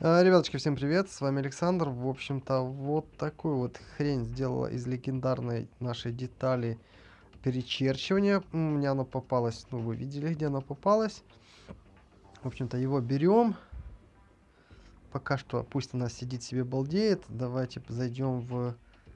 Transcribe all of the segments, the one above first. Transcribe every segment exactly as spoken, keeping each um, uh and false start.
А, Ребяточки, всем привет, с вами Александр. В общем-то, вот такую вот хрень сделала из легендарной нашей детали перечерчивания. У меня оно попалось, ну вы видели, где оно попалось. В общем-то, его берем. Пока что пусть она сидит себе балдеет. Давайте зайдем в...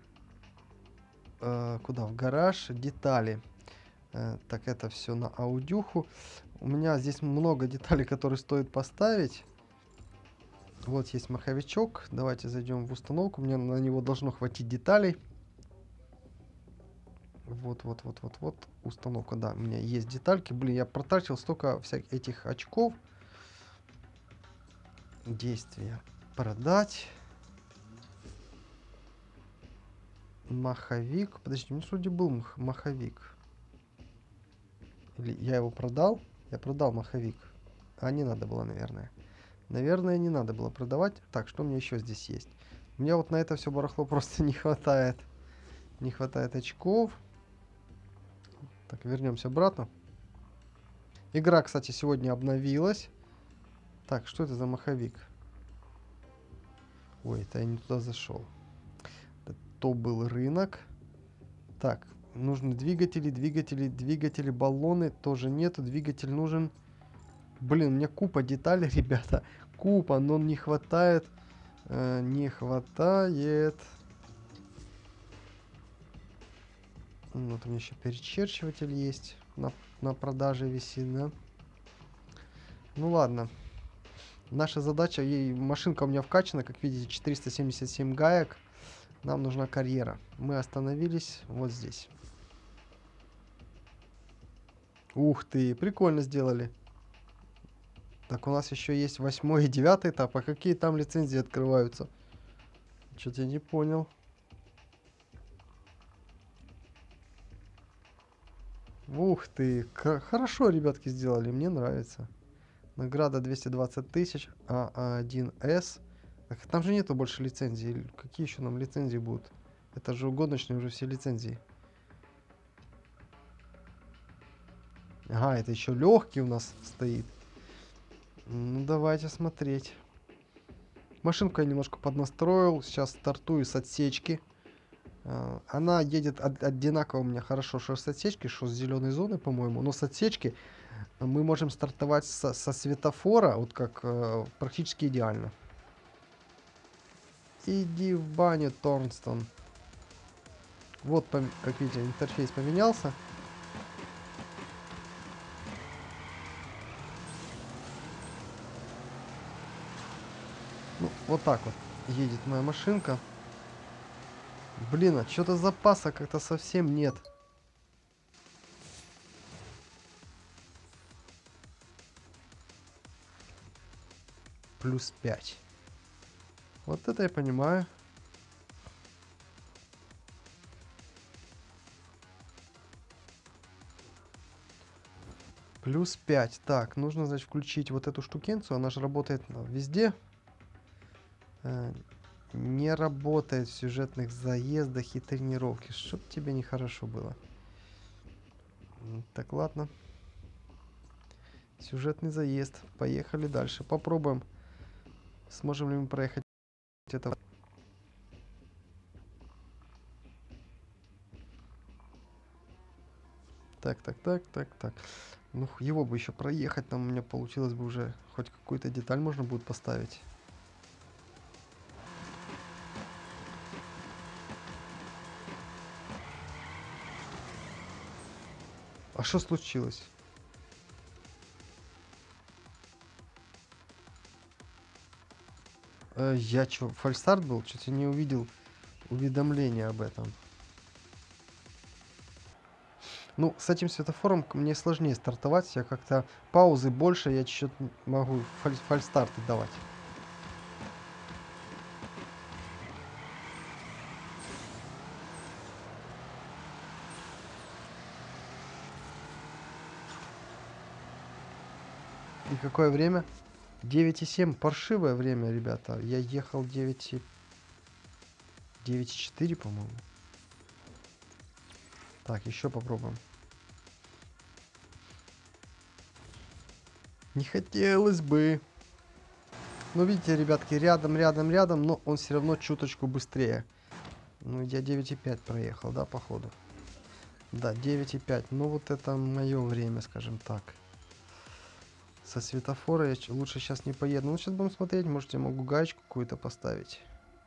э, куда? В гараж. Детали. Э, так, это все на аудюху. У меня здесь много деталей, которые стоит поставить. Вот есть маховичок. Давайте зайдем в установку. Мне на него должно хватить деталей. Вот, вот, вот, вот, вот. Установка, да, у меня есть детальки. Блин, я протратил столько всяких этих очков. Действия. Продать. Маховик. Подожди, у меня вроде был мах маховик. Или я его продал? Я продал маховик. А не надо было, наверное. Наверное, не надо было продавать. Так, что у меня еще здесь есть? У меня вот на это все барахло просто не хватает. Не хватает очков. Так, вернемся обратно. Игра, кстати, сегодня обновилась. Так, что это за маховик? Ой, это я не туда зашел. Это то был рынок. Так, нужны двигатели, двигатели, двигатели, баллоны. Тоже нету. Двигатель нужен. Блин, мне купа деталей, ребята. Купа, но не хватает. Э, не хватает. Вот у меня еще перечерчиватель есть. На, на продаже висит, да? Ну ладно. Наша задача, ей машинка у меня вкачана, как видите, четыреста семьдесят семь гаек. Нам нужна карьера. Мы остановились вот здесь. Ух ты, прикольно сделали. Так, у нас еще есть восьмой и девятый этап. А какие там лицензии открываются? Что-то я не понял. Ух ты, хорошо, ребятки, сделали, мне нравится. Награда двести двадцать тысяч, а один эс. Так, там же нету больше лицензий. Какие еще нам лицензии будут? Это же гоночные уже все лицензии. Ага, это еще легкий у нас стоит. Ну, давайте смотреть. Машинку я немножко поднастроил. Сейчас стартую с отсечки. Uh, она едет од одинаково у меня хорошо, что с отсечки, что с зеленой зоны, по-моему. Но с отсечки мы можем стартовать со, со светофора, вот как uh, практически идеально. Иди в баню, Торнстон. Вот, как видите, интерфейс поменялся. Ну, вот так вот едет моя машинка. Блин, а что-то запаса как-то совсем нет. Плюс пять. Вот это я понимаю. Плюс пять. Так, нужно, значит, включить вот эту штукенцию. Она же работает везде. Э, не работает в сюжетных заездах и тренировке. Чтоб тебе нехорошо было. Так, ладно. Сюжетный заезд. Поехали дальше. Попробуем. Сможем ли мы проехать это. Так, так, так, так, так. Ну, его бы еще проехать. Там у меня получилось бы уже хоть какую-то деталь можно будет поставить. А что случилось? Э, я что, фальстарт был? Что-то не увидел уведомления об этом. Ну, с этим светофором мне сложнее стартовать. Я как-то паузы больше, я чуть-чуть могу фаль фальстарты давать. И какое время? девять и семь. Паршивое время, ребята. Я ехал девять и четыре, по-моему. Так, еще попробуем. Не хотелось бы. Но видите, ребятки, рядом, рядом, рядом, но он все равно чуточку быстрее. Ну, я девять и пять проехал, да, походу? Да, девять и пять. Ну, вот это мое время, скажем так. Со светофора я лучше сейчас не поеду. Ну, сейчас будем смотреть, может, я могу гаечку какую-то поставить.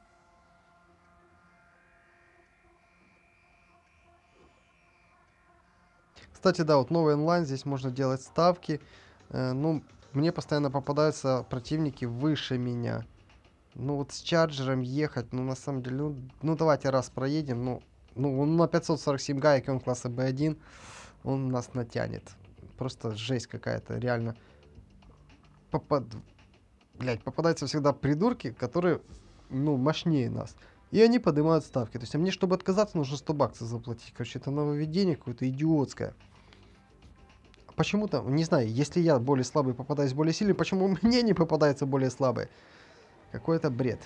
Кстати, да, вот новый онлайн, здесь можно делать ставки. Э, ну, мне постоянно попадаются противники выше меня. Ну, вот с чарджером ехать, ну, на самом деле, ну, ну давайте раз проедем. Ну, ну, он на пятьсот сорок семь гаек, он класса бэ один, он нас натянет. Просто жесть какая-то, реально. Попад... Блять, попадаются всегда придурки, которые, ну, мощнее нас. И они поднимают ставки. То есть, а мне, чтобы отказаться, нужно сто баксов заплатить. Короче, это нововведение какое-то идиотское. Почему-то, не знаю, если я более слабый попадаюсь более сильный, почему мне не попадается более слабый? Какой-то бред.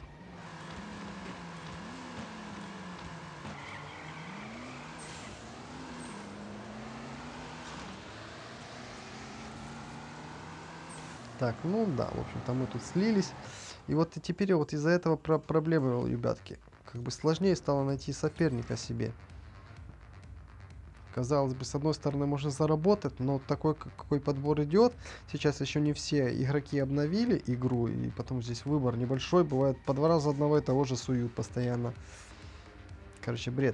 Так, ну да, в общем-то мы тут слились. И вот и теперь вот из-за этого про проблемы, ребятки. Как бы сложнее стало найти соперника себе. Казалось бы, с одной стороны можно заработать, но такой, какой подбор идет. Сейчас еще не все игроки обновили игру, и потом здесь выбор небольшой. Бывает по два раза одного и того же суют постоянно. Короче, бред.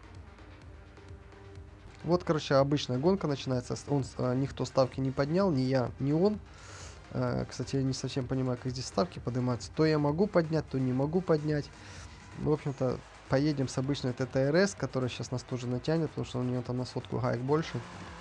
Вот, короче, обычная гонка начинается. Он, а, никто ставки не поднял, ни я, ни он. А, кстати, я не совсем понимаю, как здесь ставки поднимаются. То я могу поднять, то не могу поднять. В общем-то, поедем с обычной тэ тэ эр эс, которая сейчас нас тоже натянет, потому что у нее там на сотку гаек больше.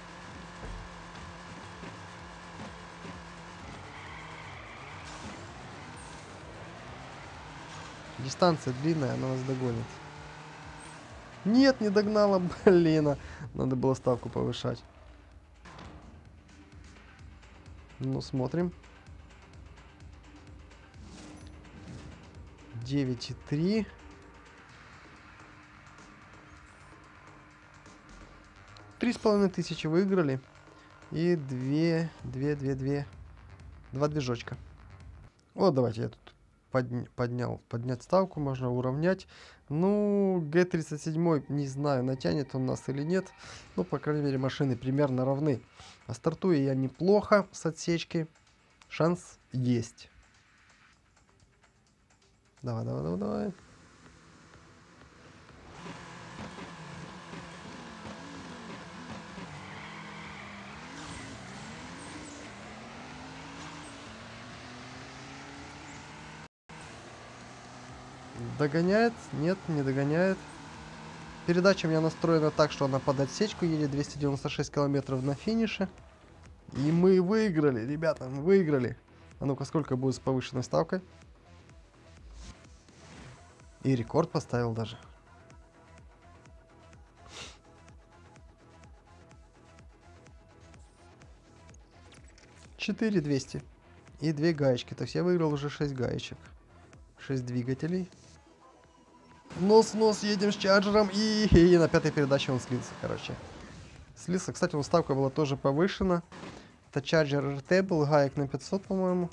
Дистанция длинная, она нас догонит. Нет, не догнала, блин. Надо было ставку повышать. Ну, смотрим. девять и три. Три с половиной тысячи выиграли. И две, две, две, две. Два движочка. Вот, давайте я тут подня поднял. Поднять ставку можно уравнять. Ну, Г тридцать семь, не знаю, натянет он нас или нет. Ну, по крайней мере, машины примерно равны. А стартую я неплохо с отсечки. Шанс есть. Давай, давай, давай, давай. Догоняет? Нет, не догоняет. Передача у меня настроена так, что она под отсечку едет двести девяносто шесть километров на финише. И мы выиграли, ребята, мы выиграли. А ну-ка, сколько будет с повышенной ставкой? И рекорд поставил даже. четыре двести. И две гаечки. То есть я выиграл уже шесть гаечек. шесть двигателей. Нос-нос, едем с чарджером. И, и на пятой передаче он слился, короче. Слился. Кстати, ставка была тоже повышена. Это чарджер эр тэ был, гаек на пятьсот, по-моему.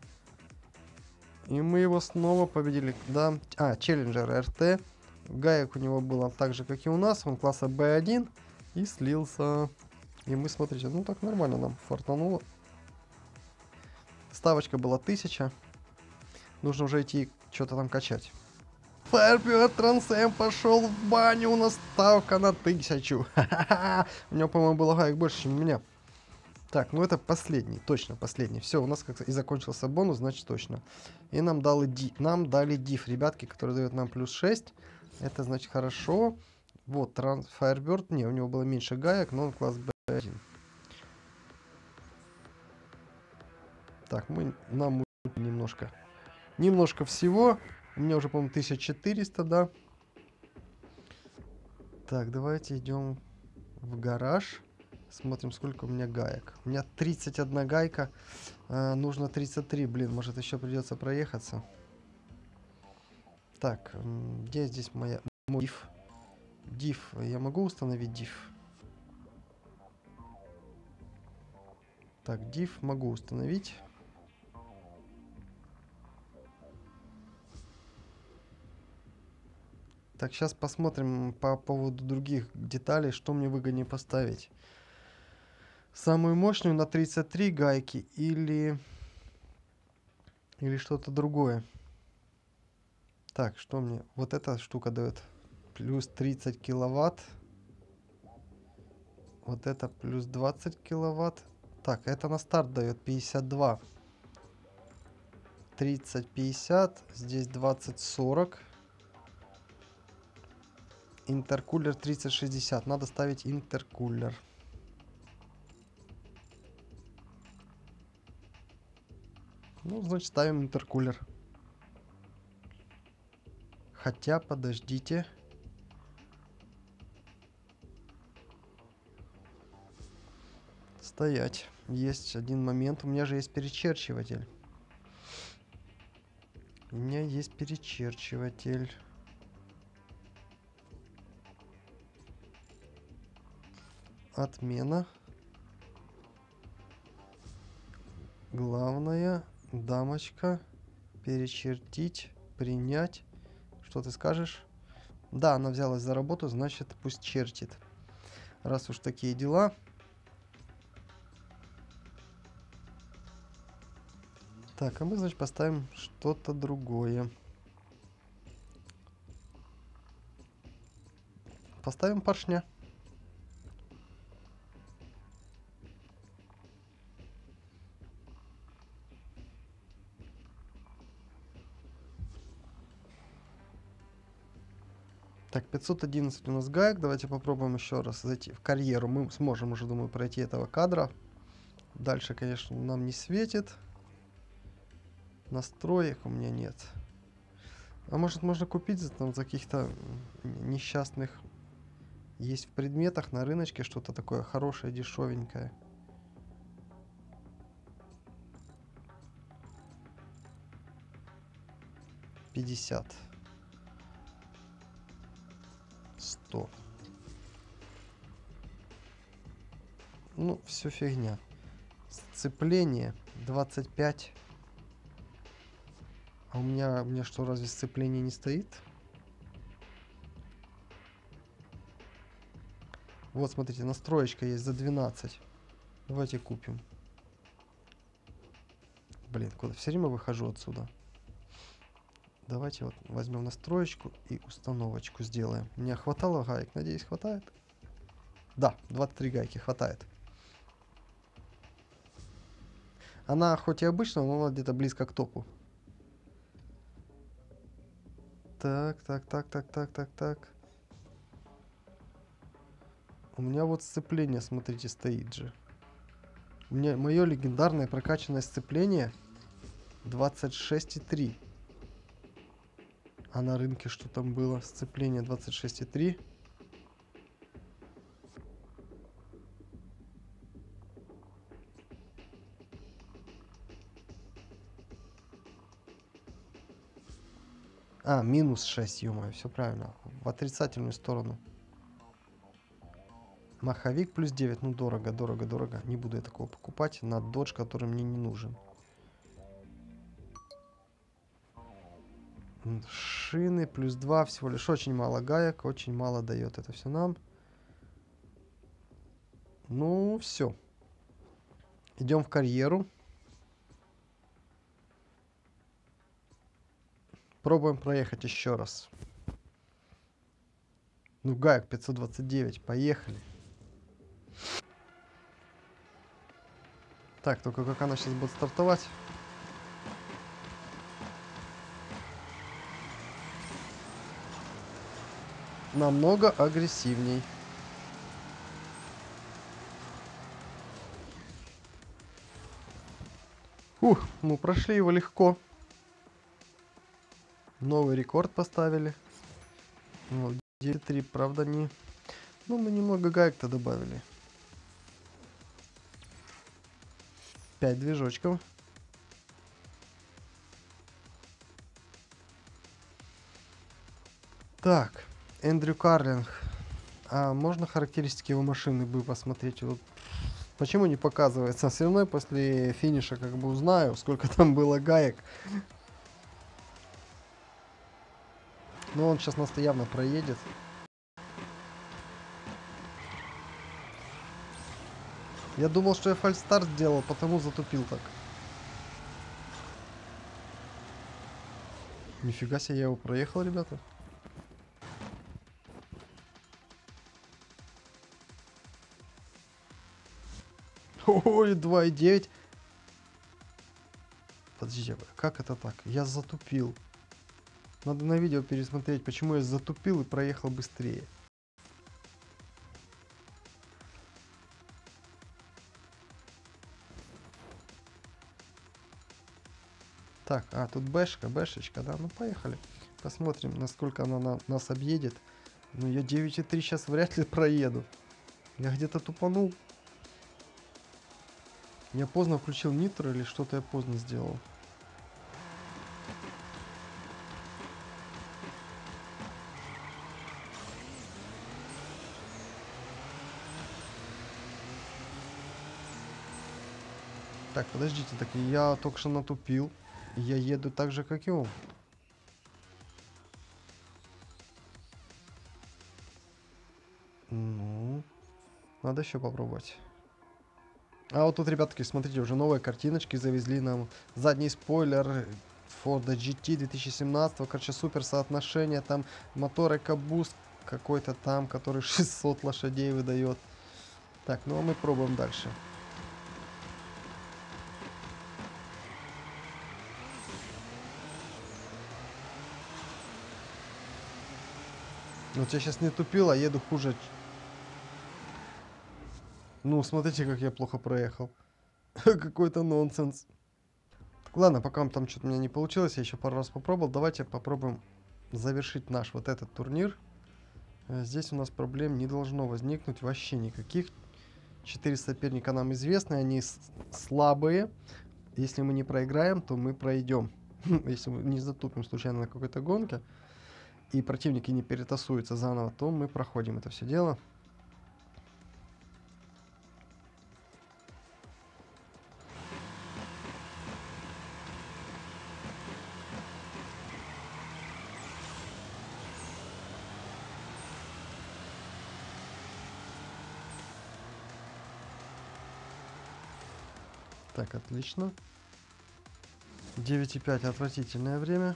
И мы его снова победили. Да. А, челленджер эр тэ. Гаек у него было так же, как и у нас. Он класса бэ один. И слился. И мы, смотрите, ну так нормально нам фартануло. Ставочка была тысяча. Нужно уже идти что-то там качать. Firebird Transam пошел в баню. У нас ставка на тысячу. У него, по-моему, было гаек больше, чем у меня. Так, ну это последний, точно последний. Все, у нас как-то и закончился бонус, значит точно. И нам дали ди, нам дали диф, ребятки, который дает нам плюс шесть. Это значит хорошо. Вот, транс, Firebird, не, у него было меньше гаек, но он класс бэ один. Так, мы нам немножко, немножко всего. У меня уже, по-моему, тысяча четыреста, да. Так, давайте идем в гараж. Смотрим, сколько у меня гаек. У меня тридцать одна гайка. А, нужно тридцать три. Блин, может еще придется проехаться. Так, где здесь моя диф? Диф. Я могу установить диф? Так, диф могу установить. Так, сейчас посмотрим по поводу других деталей, что мне выгоднее поставить. Самую мощную на тридцать три гайки или, или что-то другое. Так, что мне? Вот эта штука дает плюс тридцать киловатт. Вот это плюс двадцать киловатт. Так, это на старт дает пятьдесят два. тридцать пятьдесят. Здесь двадцать сорок. Интеркулер тридцать шестьдесят. Надо ставить интеркулер. Ну, значит, ставим интеркулер. Хотя, подождите. Стоять. Есть один момент. У меня же есть перечерчиватель. У меня есть перечерчиватель. Отмена. Главное, дамочка, перечертить, принять. Что ты скажешь? Да, она взялась за работу, значит, пусть чертит. Раз уж такие дела. Так, а мы, значит, поставим что-то другое. Поставим поршня. Так, пятьсот одиннадцать у нас гаек. Давайте попробуем еще раз зайти в карьеру. Мы сможем уже, думаю, пройти этого кадра. Дальше, конечно, нам не светит. Настроек у меня нет. А может, можно купить за, там, за каких-то несчастных... Есть в предметах на рыночке что-то такое хорошее, дешевенькое. пятьдесят. сто. Ну, все фигня. Сцепление двадцать пять. А у меня, у меня что, разве сцепление не стоит? Вот, смотрите, настроечка есть за двенадцать. Давайте купим. Блин, куда? Все время выхожу отсюда. Давайте вот возьмем настроечку и установочку сделаем. Мне хватало гаек? Надеюсь, хватает? Да, двадцать три гайки хватает. Она хоть и обычная, но она где-то близко к топу. Так, так, так, так, так, так, так. У меня вот сцепление, смотрите, стоит же. У меня мое легендарное прокачанное сцепление двадцать шесть и три. А на рынке что там было? Сцепление двадцать шесть и три. А, минус шесть, ё-моё, все правильно. В отрицательную сторону. Маховик плюс девять. Ну, дорого, дорого, дорого. Не буду я такого покупать на додж, который мне не нужен. Шины плюс два. Всего лишь очень мало гаек. Очень мало дает это все нам. Ну, все. Идем в карьеру. Пробуем проехать еще раз. Ну, гаек пятьсот двадцать девять. Поехали. Так, только как она сейчас будет стартовать? Намного агрессивней. Ух, мы прошли его легко. Новый рекорд поставили. Вот, девять три, правда, не... Ну, мы немного гаек-то добавили. пять движочков. Так, Эндрю Карлинг. А можно характеристики его машины бы посмотреть? Вот почему не показывается? Все равно после финиша как бы узнаю, сколько там было гаек. Но он сейчас нас явно проедет. Я думал, что я фальстарт сделал, потому затупил так. Нифига себе, я его проехал, ребята. Ой, два и девять. Подождите, как это так? Я затупил. Надо на видео пересмотреть, почему я затупил и проехал быстрее. Так, а, тут бэшка, бэшечка, да? Ну, поехали. Посмотрим, насколько она на нас объедет. Ну, я девять и три сейчас вряд ли проеду. Я где-то тупанул. Я поздно включил нитро или что-то я поздно сделал. Так, подождите, так я только что натупил. Я еду так же, как и он. Ну, надо еще попробовать. А вот тут, ребятки, смотрите, уже новые картиночки завезли нам. Задний спойлер Ford джи ти две тысячи семнадцатого. Короче, супер соотношение. Там мотор EcoBoost какой-то там, который шестьсот лошадей выдает. Так, ну а мы пробуем дальше. Вот я сейчас не тупил, а еду хуже. Ну, смотрите, как я плохо проехал. Какой-то нонсенс. Так, ладно, пока там что-то у меня не получилось, я еще пару раз попробовал. Давайте попробуем завершить наш вот этот турнир. Здесь у нас проблем не должно возникнуть вообще никаких. Четыре соперника нам известны, они слабые. Если мы не проиграем, то мы пройдем. Если мы не затупим случайно на какой-то гонке, и противники не перетасуются заново, то мы проходим это все дело. Так, отлично. девять и пять отвратительное время.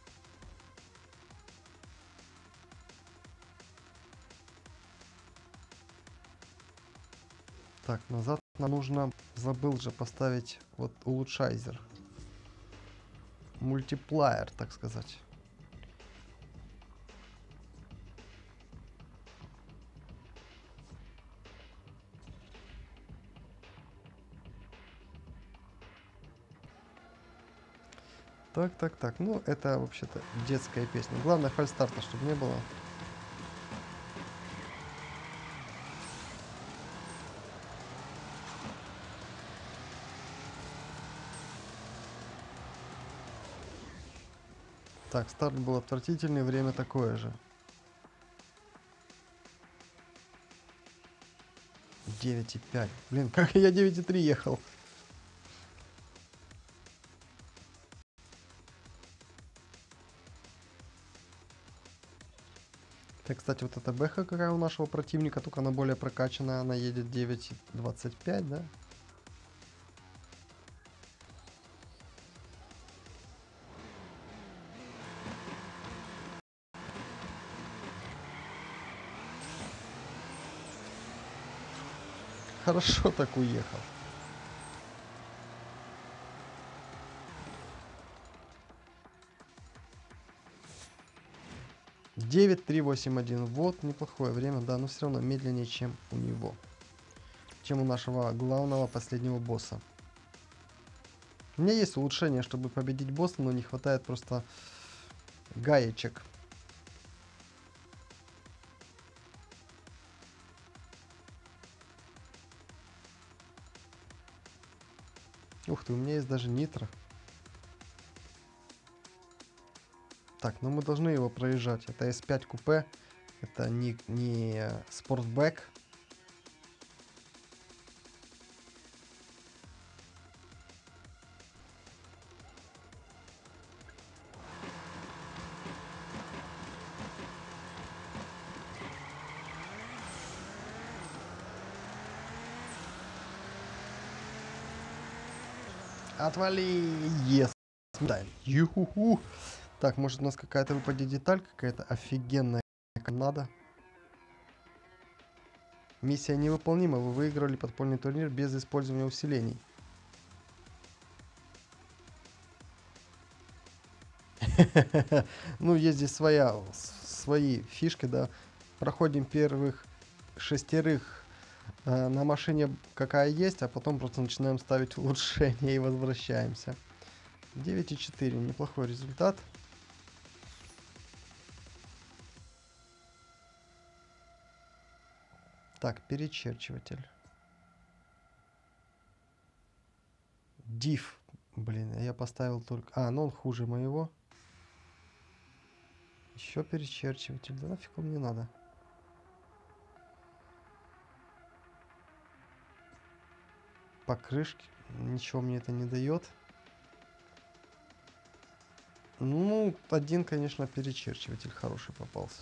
Так, назад нам нужно, забыл же поставить вот улучшайзер. Мультиплеер, так сказать. Так, так, так. Ну, это вообще-то детская песня. Главное, фальстарта, чтобы не было. Так, старт был отвратительный, время такое же. девять и пять. Блин, как я девять и три ехал. Так, кстати, вот эта бэха, какая у нашего противника, только она более прокачанная, она едет девять двадцать пять, да? Хорошо так уехал. девять три восемь один. Вот неплохое время, да, но все равно медленнее, чем у него. Чем у нашего главного последнего босса. У меня есть улучшение, чтобы победить босса, но не хватает просто гаечек. Ух ты, у меня есть даже нитро. Так, ну мы должны его проезжать. Это эс пять купе. Это не, не спортбэк. Отвали! Ес! Да. Юху-ху! Так, может у нас какая-то выпадет деталь какая-то офигенная, как надо. Миссия невыполнима. Вы выиграли подпольный турнир без использования усилений. Ну, есть здесь своя, свои фишки, да. Проходим первых шестерых э, на машине, какая есть, а потом просто начинаем ставить улучшения и возвращаемся. девять и четыре. Неплохой результат. Так, перечерчиватель. Div. Блин, я поставил только... А, ну он хуже моего. Еще перечерчиватель. Да нафиг он мне надо. Покрышки. Ничего мне это не дает. Ну, один, конечно, перечерчиватель хороший попался.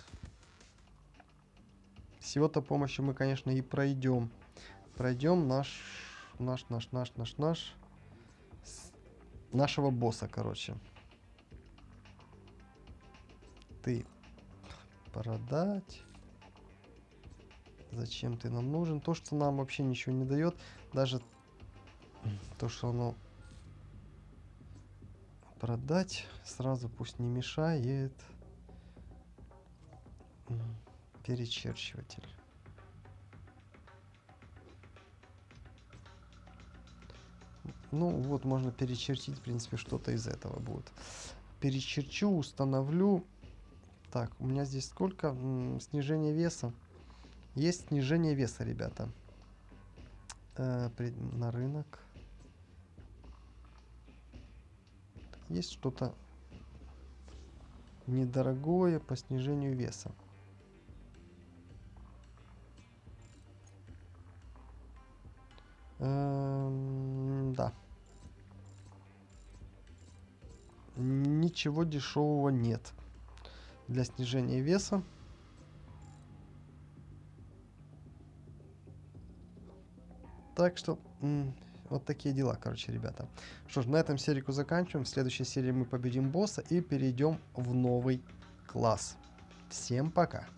С его-то помощью мы, конечно, и пройдем. Пройдем наш... Наш, наш, наш, наш, наш... С... Нашего босса, короче. Ты... Продать... Зачем ты нам нужен? То, что нам вообще ничего не дает. Даже то, что оно... Продать сразу пусть не мешает. Перечерчиватель. Ну, вот можно перечертить, в принципе, что-то из этого будет. Перечерчу, установлю. Так, у меня здесь сколько? М, снижение веса. Есть снижение веса, ребята. Э, при, на рынок. Есть что-то недорогое по снижению веса. Эм, да. Ничего дешевого нет для снижения веса. Так что вот такие дела, короче, ребята. Что ж, на этом серию заканчиваем. В следующей серии мы победим босса и перейдем в новый класс. Всем пока.